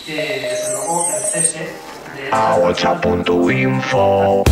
que desde luego el cese de ahocha.info.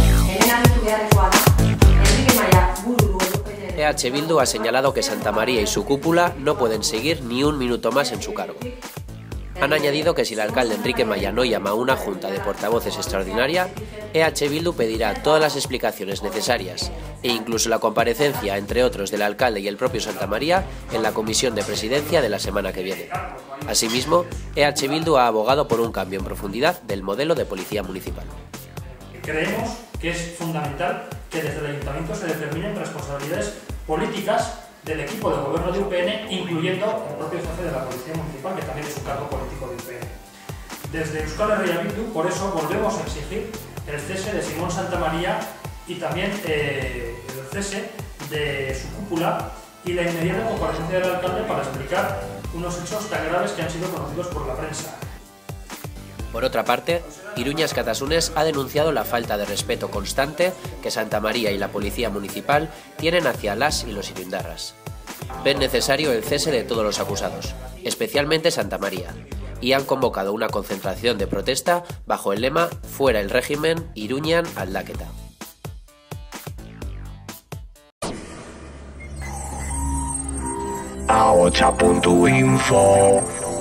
EH Bildu ha señalado que Santamaría y su cúpula no pueden seguir ni un minuto más en su cargo. Han añadido que si el alcalde Enrique Maya no llama a una junta de portavoces extraordinaria, EH Bildu pedirá todas las explicaciones necesarias e incluso la comparecencia, entre otros, del alcalde y el propio Santamaría en la comisión de presidencia de la semana que viene. Asimismo, EH Bildu ha abogado por un cambio en profundidad del modelo de policía municipal. Creemos que es fundamental que desde el Ayuntamiento se determinen responsabilidades políticas del equipo de gobierno de UPN, incluyendo el propio jefe de la Policía Municipal, que también es un cargo político de UPN. Desde Euskal Herria Bildu, por eso volvemos a exigir el cese de Simón Santamaría y también el cese de su cúpula y la inmediata comparecencia del alcalde para explicar unos hechos tan graves que han sido conocidos por la prensa. Por otra parte, Iruña Escatasunes ha denunciado la falta de respeto constante que Santamaría y la Policía Municipal tienen hacia las y los iruindarras. Ven necesario el cese de todos los acusados, especialmente Santamaría, y han convocado una concentración de protesta bajo el lema "Fuera el régimen, Iruñan aldaketa". ahocha.info.